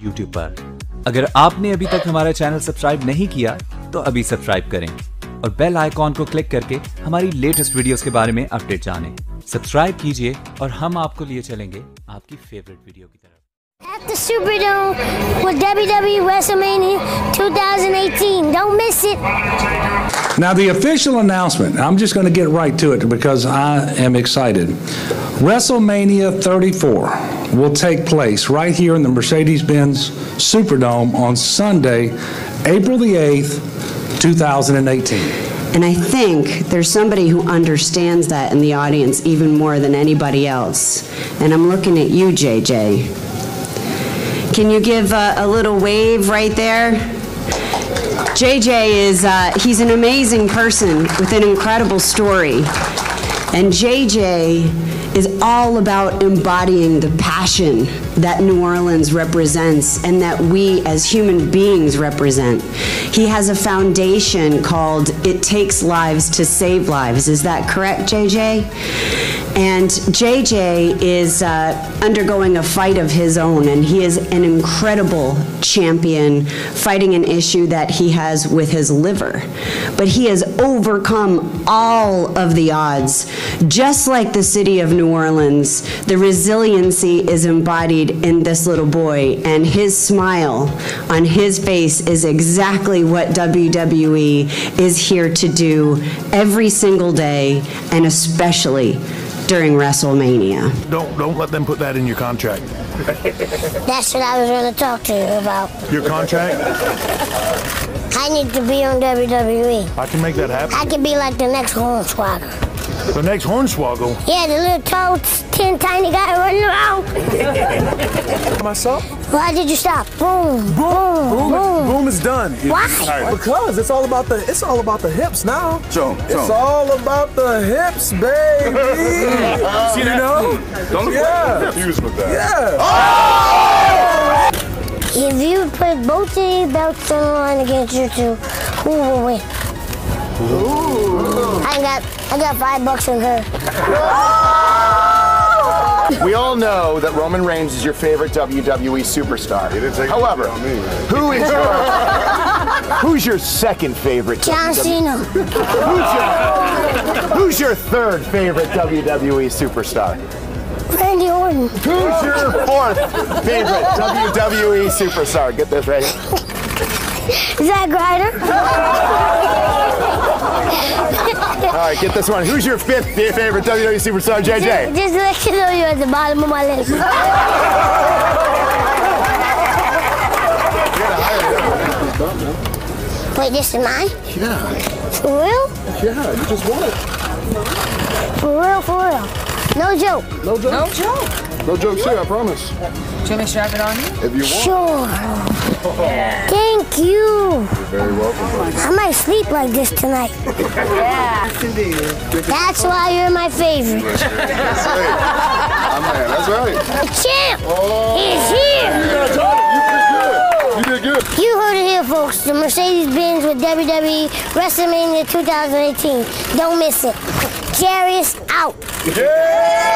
YouTube पर। अगर आपने अभी तक हमारा चैनल सब्सक्राइब नहीं किया तो अभी सब्सक्राइब करें और बेल आइकॉन को क्लिक करके हमारी लेटेस्ट वीडियोस के बारे में अपडेट जानें। सब्सक्राइब कीजिए और हम आपको लिए चलेंगे आपकी फेवरेट वीडियो की तरफ। At the Superdome with WWE WrestleMania 2018. Don't miss it. Now the official announcement, I'm just going to get right to it because I am excited. WrestleMania 34 will take place right here in the Mercedes-Benz Superdome on Sunday, April the 8th, 2018. And I think there's somebody who understands that in the audience even more than anybody else. And I'm looking at you, JJ. Can you give a little wave right there? JJ is, he's an amazing person with an incredible story. And JJ is all about embodying the passion that New Orleans represents and that we as human beings represent. He has a foundation called It Takes Lives to Save Lives. Is that correct, JJ? And JJ is undergoing a fight of his own, and he is an incredible champion fighting an issue that he has with his liver. But he has overcome all of the odds. Just like the city of New Orleans, the resiliency is embodied in this little boy, and his smile on his face is exactly what WWE is here to do every single day, and especially during WrestleMania. Don't let them put that in your contract. That's what I was going to talk to you about. Your contract? I need to be on WWE. I can make that happen. I could be like the next Hornswoggle. The next Hornswoggle? Yeah, the little tall, tiny guy running around. Myself? Why did you stop? Boom, boom, boom. Boom is done. Why? Because it's all about the hips now. Show 'em. It's all about the hips, baby. See that? You know? Don't confuse with that. Yeah. If you put both of these belts on the line against you two, who will win? Ooh. I got $5 on her. We all know that Roman Reigns is your favorite WWE superstar. However, who's your second favorite? John Cena. Who's your third favorite WWE superstar? Randy Orton. Who's your fourth favorite WWE superstar? Get this right here. Zack Ryder. All right, get this one. Who's your fifth favorite WWE superstar, JJ? Just to let you know, you're at the bottom of my list. Wait, this is mine? Yeah. For real? Yeah, you just won it. For real, for real. No joke. No joke. No joke. No jokes here, I promise. Do you want me to strap it on you? If you want. Sure. Yeah. Thank you. You're very welcome, buddy. I might sleep like this tonight. Yeah. That's why you're my favorite. That's right. That's right. The champ is here. You did good. You heard it here, folks. The Mercedes-Benz with WWE WrestleMania 2018. Don't miss it. Jarius out. Yeah!